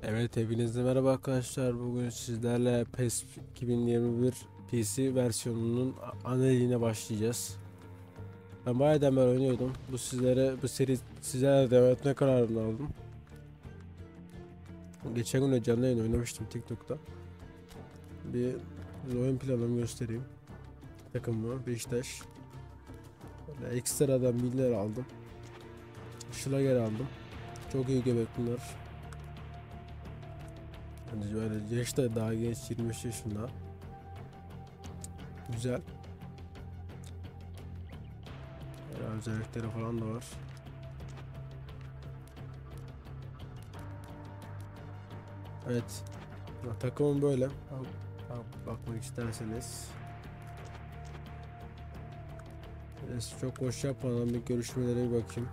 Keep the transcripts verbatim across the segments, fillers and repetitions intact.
Evet, hepinize merhaba arkadaşlar. Bugün sizlerle PES iki bin yirmi bir P C versiyonunun analizine başlayacağız. Ben bayağı da beri oynuyordum. Bu sizlere bu seri sizlerle devam etme kararını aldım. Geçen gün de canlı yayın oynamıştım TikTok'ta. Bir oyun planımı göstereyim. Takımı Beşiktaş. Böyle ekstradan biller aldım. Schlager aldım. Çok iyi göbek bunlar. Yani böyle yaş da daha genç, yirmi beş yaşında. Güzel. Böyle özellikleri falan da var. Evet. Takımım böyle. Bak, bak- bakmak isterseniz. Neyse, çok boş yapmadan bir görüşmelere bir bakayım.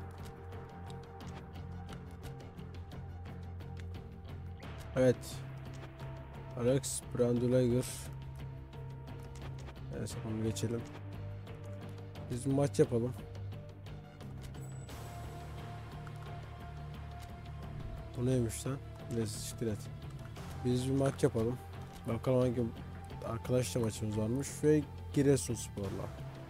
Evet. Alex Brandulager. Neyse, bunu geçelim. Biz bir maç yapalım. Bu neymiş lan? Neyse, siktir et. Biz bir maç yapalım. Bakalım hangi arkadaşla maçımız varmış ve Giresunspor'la.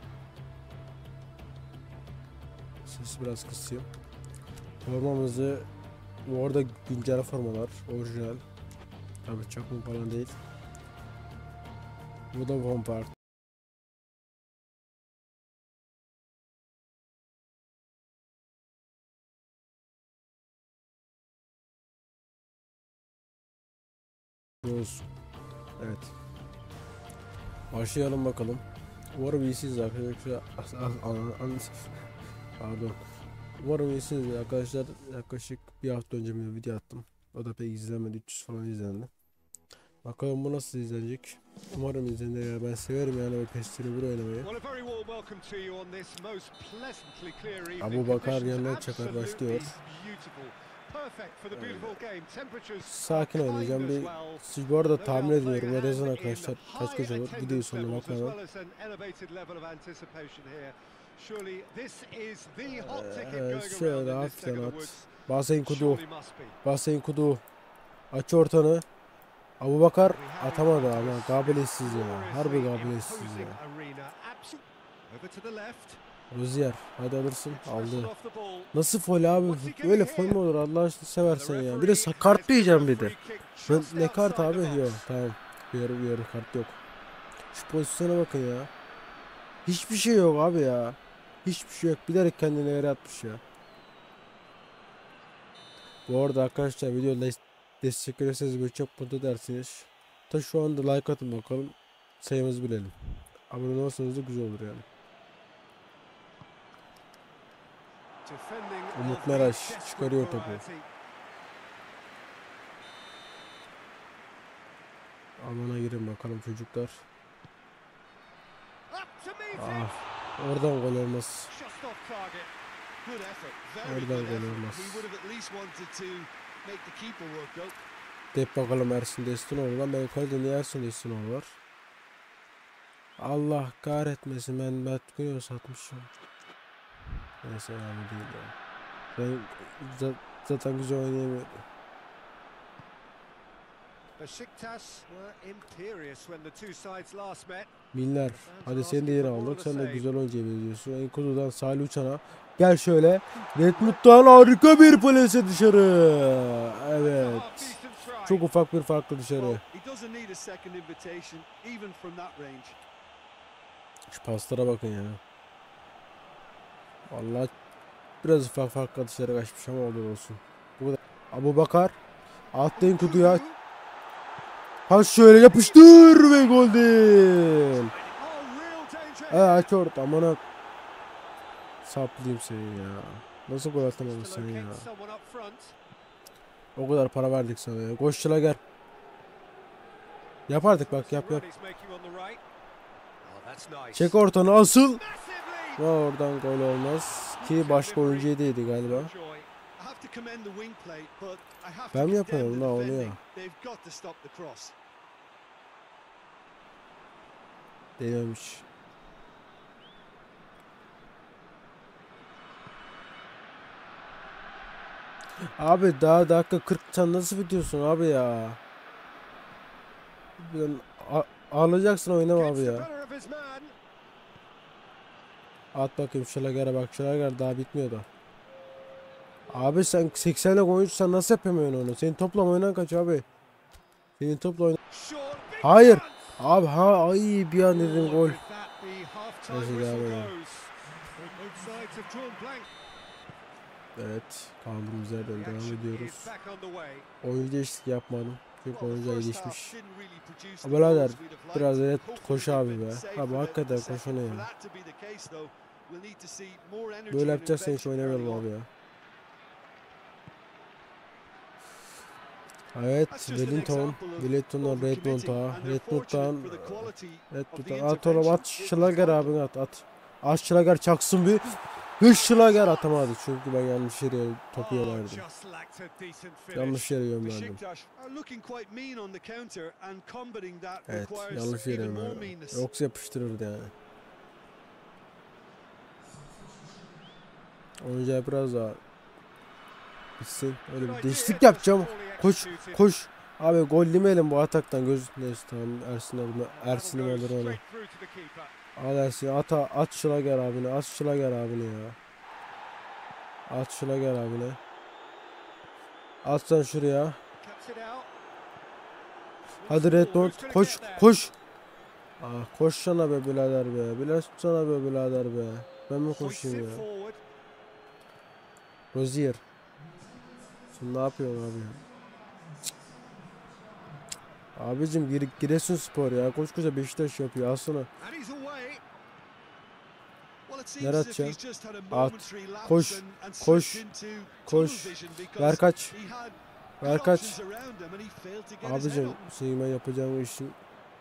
Sesi biraz kısayım. Formamızı orada güncel formalar, orijinal. Tabii çakma falan değil. Bu da Vompart. Evet. Başlayalım bakalım. Umarım iyisiniz arkadaşlar. Pardon. Umarım iyisiniz arkadaşlar. Yaklaşık bir hafta önce bir video attım. O da pek izlenmedi. üç yüz falan izlendi. Bakalım bu nasıl izlenecek. Umarım izlenir ya. Ben severim yani o pestini bir oynamayı. Abu Bakar yanına çakar başlıyor. Sakin oynayacağım. Bir siz bu arada tahmin ediyorum. Ve yazın arkadaşlar kaç kaç olur. Videoyu sonuna bakmadan. Ee, şöyle hafiften at. Bahseyn Kudu. Bahseyn Kudu. Aç ortanı. Abu Bakar atamadı ama kabiliyetsiz ya. Harbi kabiliyetsiz ya. Rozier hadi alırsın. Aldı. Nasıl foul abi? Böyle foul mu olur Allah aşkına seversen ya. Bir de kart diyeceğim bir de. Ne, ne kart abi? Yok tamam. Uyarı uyarı kart yok. Şu pozisyona bakın ya. Hiçbir şey yok abi ya. Hiçbir şey yok. Bilerek kendine yere atmış ya. Bu arada arkadaşlar videoda destek verirseniz böyle çok mutlu dersiniz. Ta şu anda like atın bakalım. Sayımızı bilelim. Abone olursanız da güzel olur yani. Umut Meraş çıkarıyor topu. Alana girin bakalım çocuklar. Ah, oradan gol olmaz. Oradan gol olmaz. Dep bakalım Ersin Destinoğlu lan. Benim kalede niye Ersin Destinoğlu var? Allah kahretmesin, ben Mert Güney satmışım. Neyse önemli değil ya. Ben zaten güzel oynayamıyorum. Miller, hadi seni de yeni aldık. Sen de güzel oynayabiliyorsun. Enkudu'dan Salih Uçan'a. Gel şöyle. Redmut'tan harika bir plase dışarı. Evet. Çok ufak bir farklı dışarı. Şu paslara bakın ya. Vallahi biraz ufak farklı dışarı kaçmış ama olur olsun. Bu kadar. Abu Bakar. Atlayın kutuya. Ha şöyle yapıştır ve gol değil. Ee, aç orta amına. Saplayayım seni ya. Nasıl gol atamadın sen ya? O kadar para verdik sana ya. Koş Schlager. Yapardık bak, yap yap. Çek ortanı asıl. Ve oradan gol olmaz. Ki başka oyuncu yediydi galiba. Ben mi yapıyorum la oluyor. Değmemiş. Abi daha dakika kırk sen nasıl bitiyorsun abi ya? Ben ağlayacaksın oynama abi ya. At bakayım Schlager'e bak, Schlager daha bitmiyor da. Abi sen seksenlik oyuncu, sen nasıl yapamıyorsun onu? Senin topla oynan kaç abi? Senin topla oynan. Hayır. Abi ha ay bir an dedim gol. Neyse devam edelim. Evet, kaldığımız yerden devam ediyoruz. Oyuncu değişiklik yapmadım. Çünkü oyuncu gelişmiş. Birader biraz evet koş abi be. Abi hakikaten koşana ya. Böyle yapacaksan hiç oynamayalım abi ya. Evet, Wellington, Wellington'dan Redmond'a, Redmond'dan Redmond'dan at oğlum, at Schlager abi, at at. At Schlager çaksın bir. Hiç Schlager atamadı çünkü ben yanlış yere topu yöneldim. Yanlış yere yönlendim. Evet, yanlış yere yönlendim. Yoksa yapıştırırdı yani. Oyuncağı biraz daha bitsin. Öyle bir değişiklik yapacağım. Koş, koş. Abi gol yemeyelim bu ataktan, göz neyse tamam, Ersin alır, Ersin'im alır onu. Al Ersin, at at Schlager abine, at Schlager abine ya. At Schlager abine. At sen şuraya. Hadi Redmond koş koş. Ah koşsana be birader be. Biraz tutsana be birader be. Ben mi koşayım ya? Rozier. Sen ne yapıyorsun abi ya? Abicim Gire Giresunspor ya. Koskoca Beşiktaş yapıyor. Alsana. Nereye atacaksın? At. Koş. Koş. Koş. Ver kaç. Ver kaç. Abicim senin ben yapacağım işin.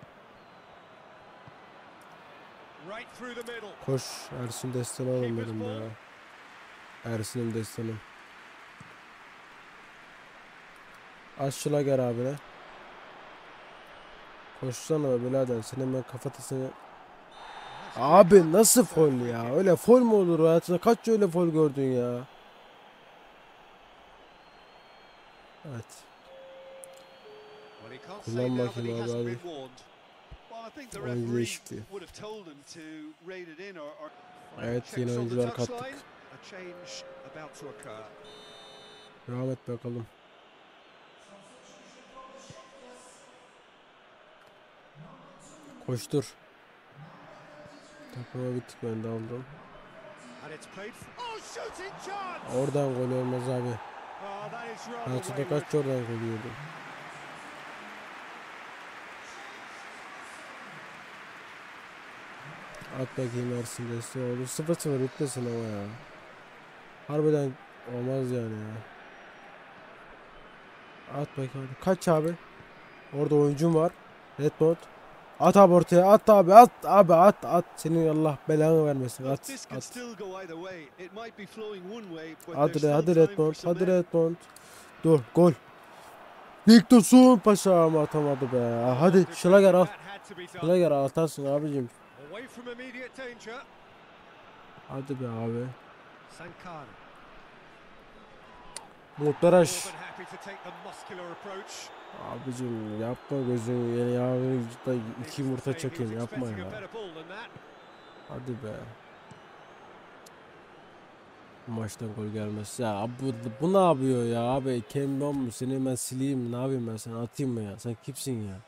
Koş. Ersin destan oğlum benim ya. Ersin'im destanım. Aşçıla gel abine. Koşsana be birader. Senin ben kafatasını... Abi nasıl fol ya? Öyle fol mu olur hayatında? Kaç öyle fol gördün ya? Evet. Kullan bakayım abi hadi. Oyuncu değişikliği. Evet yeni oyuncular kattık. Devam et bakalım. Koştur. Takıma bittik, ben de aldım. Oradan gol olmaz abi. Hayatımda kaç oradan gol yiyordum. At bakayım Ersin Destek oldu. sıfır sıfır bitmesin ama ya. Harbiden olmaz yani ya. At bakayım. Kaç abi? Orada oyuncum var. Redmond. At abi ortaya. At abi. At abi. At. At. Senin Allah belanı vermesin. At. At. Hadi, hadi Redmond. Hadi Redmond. Dur. Gol. Victor Sun Paşa ama atamadı be. Hadi Schlager al. Schlager atarsın abicim. Hadi be abi. Muhtaraş. Abicim yapma gözünü yeni yarın iki yumurta çekeyim, yapma ya. Hadi be. Bu maçtan gol gelmez. Ya bu, bu ne yapıyor ya abi? Kembon mu? Seni ben sileyim mi? Ne yapayım ben, sana atayım mı ya? Sen kimsin ya?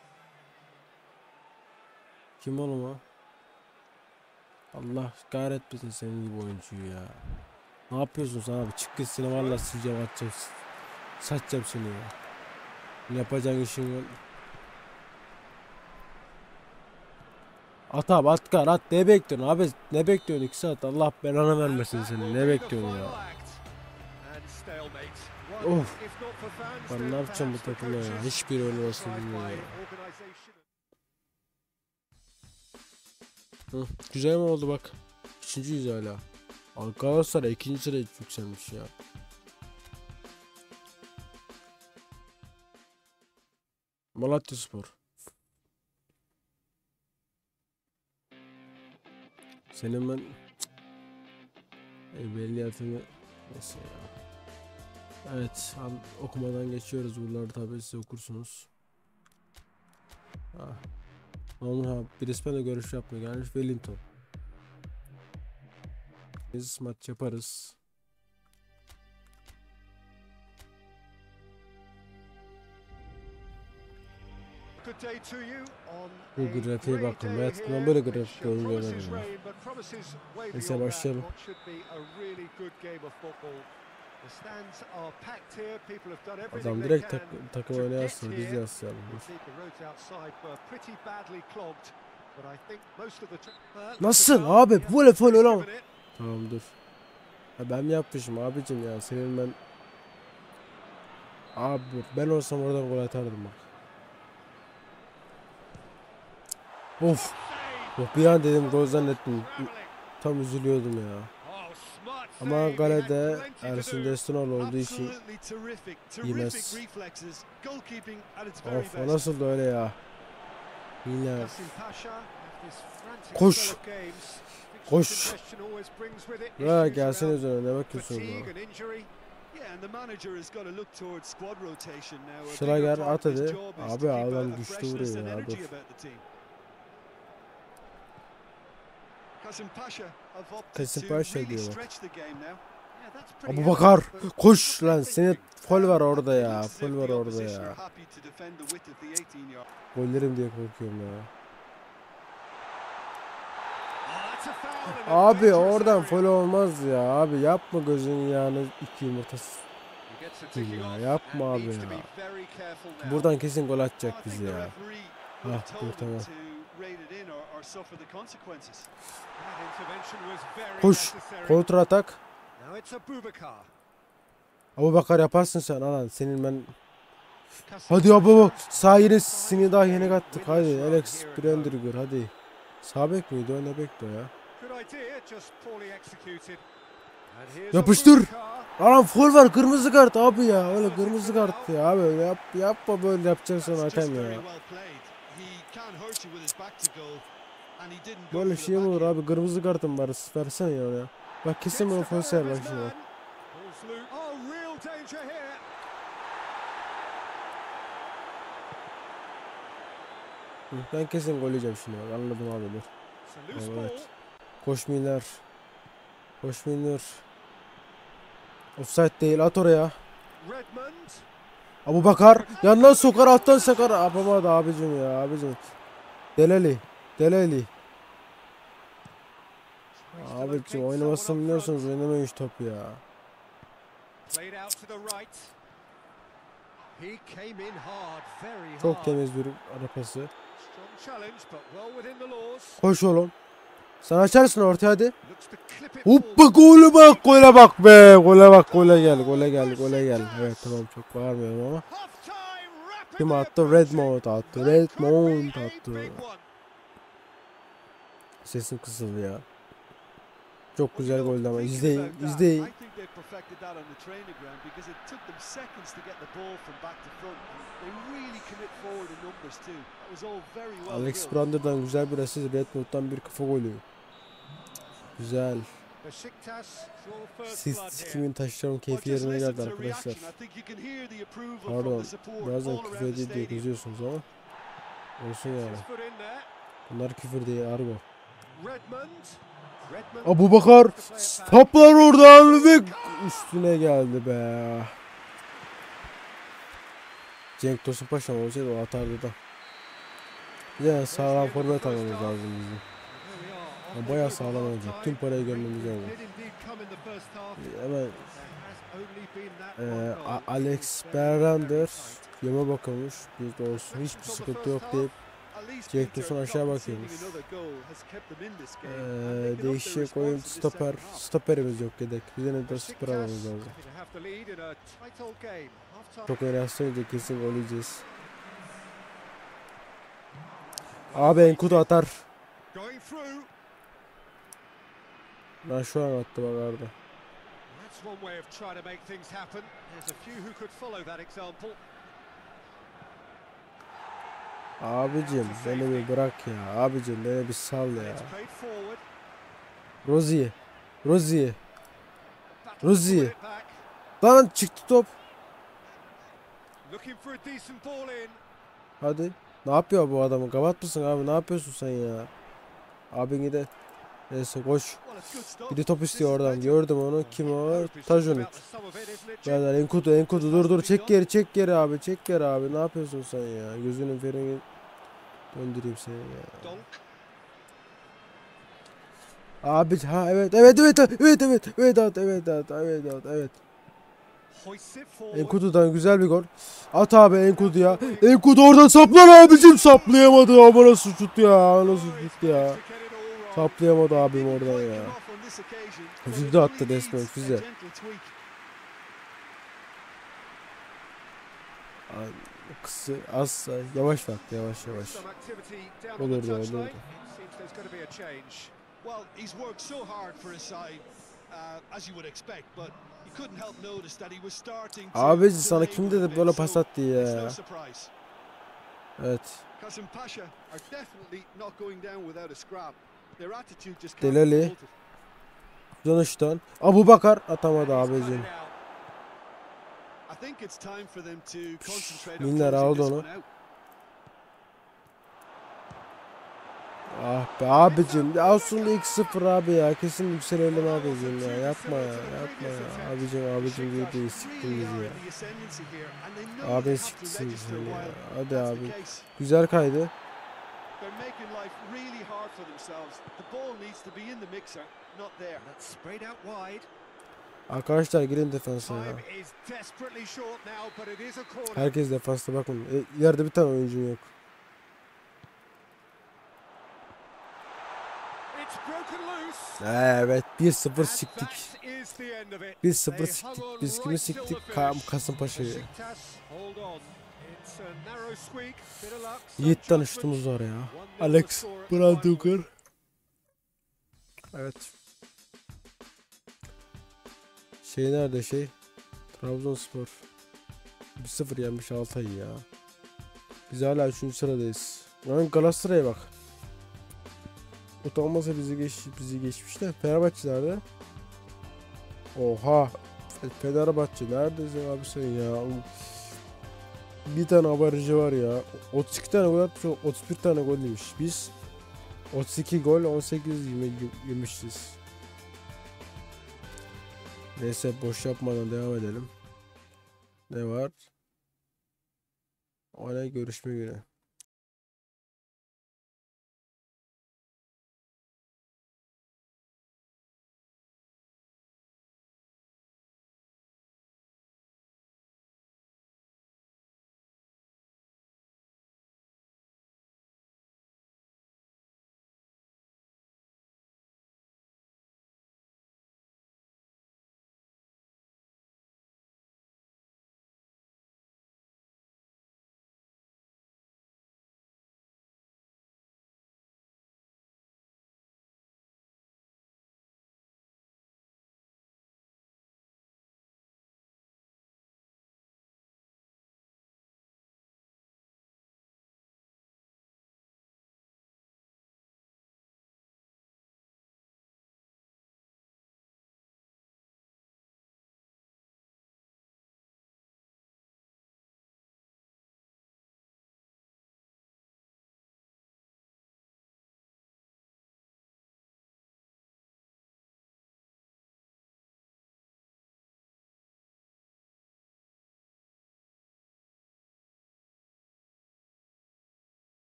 Kim oğlum o? Allah kahretmesin senin gibi oyuncuyu ya. Ne yapıyorsun sen abi? Çık git, seni valla sileceğim, atacağım. Saçacağım seni ya. Yapacağın işin yok. At abi, at kar at, ne bekliyorsun abi, ne bekliyorsun iki saat, Allah belanı vermesin seni, ne bekliyorsun ya. Of, ben ne yapacağım bu takımda ya, hiçbir oynamasını bilmiyor ya. Hı, güzel mi oldu bak, üçüncüyüz hala. Galatasaray ikinci sıraya yükselmiş ya. Malatyaspor. Senin ben evveliyatını neyse ya. Evet, okumadan geçiyoruz buraları, tabii siz okursunuz. Ah. Onun ha, Brisbane'de görüş yapmıyor, gelmiş Wellington. Biz maç yaparız. Bu grafiğe bakın. Hayatımdan böyle grafik oyun görmedim. Neyse başlayalım. Adam direkt tak takım oynayasın, biz de yazalım. Nasıl abi, böyle faul olamam. Tamam dur. Ha, ben mi yapmışım abicim ya, senin ben. Abi ben olsam oradan gol atardım bak. Of. Of, bir an dedim gol zannettim. Tam üzülüyordum ya. Ama kalede Ersin Destinoğlu olduğu için yemez. Of, o nasıl da öyle ya. Yine. Koş. Koş. Ya gelsene üzerine, ne bakıyorsun ya. Schlager at hadi. Abi adam güçlü vuruyor ya, dur. Kasim Paşa diyor bak. Abubakar koş lan, senin fol var orada ya, fol var orada ya. Gollerim diye korkuyorum ya. Abi oradan fol olmaz ya, abi yapma gözün yağını iki yumurtası. Ya yapma abi ya. Buradan kesin gol atacak bizi ya. Ah dur tamam. Koş. Kontra atak. Abubakar yaparsın sen alan. Senin ben. Hadi Abu. Sağ yine seni daha yeni kattık. Hadi Alex Brenderger hadi. Sağ bek miydi o, ne bekti o ya? Yapıştır. Alan foul var, kırmızı kart abi ya. Öyle kırmızı kart ya abi. Yap, yapma böyle, yapacaksın hakem ya. Böyle şey mi olur abi, kırmızı kartım var, versene ya oraya. Bak kesin bunu foul sayar bak şimdi bak. Ben kesin gol yiyeceğim şimdi bak, anladım abi dur. Evet. Koşmayınlar. Koşmayınlar. Offside değil, at oraya. Abubakar yandan sokar, alttan sakar. Yapamadı abicim ya, abicim. Deleli. Deleli. Abicim oynamasını biliyorsunuz, oynamayın şu topu ya. Çok temiz bir arapası. Koş oğlum. Sen açarsın ortaya hadi. Hoppa, gole bak, gole bak be. Gole bak, gole gel, gole gel, gole gel. Evet tamam, çok bağırmıyorum ama. Kim attı? Redmond attı. Redmond attı. Sesim kısıldı ya. Çok güzel goldü ama izleyin, izleyin. Alex Brander'dan güzel bir asist, Redmond'dan bir kafa golü. Güzel. Siz kimin taşlarım keyfi yerine geldi arkadaşlar. Pardon, bazen küfür ediyor diye kızıyorsunuz ama olsun yani. Bunlar küfür değil, argo. Abubakar toplar oradan ve üstüne geldi be. Cenk Tosun Paşa olsaydı o atardı da. Bir de sağlam forvet almamız lazım bizim. O bayağı sağlam olacak. Tüm parayı görmemiz lazım. Hemen e, Alex Brander yeme bakıyormuş. Bir de olsun, hiçbir sıkıntı yok deyip Cenk Tosun aşağı bakıyormuş. Ee, değişecek oyun stoper. Stoperimiz yok yedek. Bize ne de stoper almamız lazım. Çok oynarsanca kesin gol yiyeceğiz. Abi Enkudu atar. Ben şu an attı bak Arda. Abicim beni bir bırak ya. Abicim beni bir sal ya. Rozier. Rozier. Rozier. Lan çıktı top. Hadi. Ne yapıyor bu adamı? Kapat mısın abi? Ne yapıyorsun sen ya? Abin de. Neyse koş. Biri top istiyor oradan. Gördüm onu. Kim o? Tajunuk. Birader Enkudu Enkudu dur dur çek geri çek geri abi çek geri abi. Ne yapıyorsun sen ya? Gözünün ferini döndüreyim seni ya. Abi ha evet evet evet evet evet evet evet evet evet evet evet evet. Enkudu'dan güzel bir gol. At abi Enkudu ya. Enkudu oradan saplar abicim saplayamadı. Ama nasıl şut ya? Nasıl şut ya? Saplayamadı abim oradan ya. Füze attı resmen füze. Kısı az yavaş bak yavaş yavaş. Olurdu olurdu. Abi sana kim dedi böyle pas attı ya? Evet. Delali. Dönüşten. Abu Bakar atamadı abicim. Milner aldı onu. Ah be abicim. Ya olsun iki sıfır abi ya. Kesin yükselelim abicim ya. Yapma ya. Yapma ya. Abicim abicim diye değil. Siktin bizi ya. Abi siktin seni ya. Hadi abi. Güzel kaydı. Arkadaşlar girin defansa ya. Herkes defansta bakın. E, yerde bir tane oyuncum yok. Evet bir sıfır siktik. bir sıfır siktik. Biz kimi siktik? Ka Kasımpaşa'yı. Yiğit tanıştığımız var ya. Alex Branduker. Evet. Şey nerede şey? Trabzonspor. bir sıfır yenmiş Altay ya. Biz hala üçüncü sıradayız. Lan Galatasaray'a bak. Utanmasa bizi geç bizi geçmiş de Fenerbahçe'lerde. Oha. Fenerbahçe neredesin abi sen ya? Bir tane abarıcı var ya. otuz iki tane gol atmış, otuz bir tane gol yemiş. Biz otuz iki gol, on sekiz yemişiz. Neyse boş yapmadan devam edelim. Ne var? Ona görüşme günü.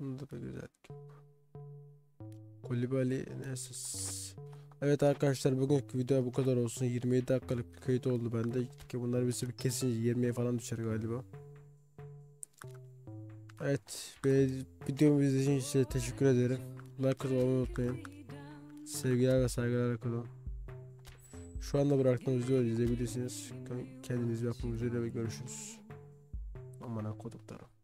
Bunda da güzel. Kolibali neyse. Evet arkadaşlar, bugünkü video bu kadar olsun. yirmi yedi dakikalık bir kayıt oldu bende. Ki bunlar bizi bir kesince yirmiye falan düşer galiba. Evet, videomu izlediğiniz için teşekkür ederim. Like olmayı unutmayın. Sevgiler ve saygılar kalın. Şu anda bıraktığım videoyu izleyebilirsiniz. Kendinize bakın üzere ve görüşürüz. Aman ha koduklarım.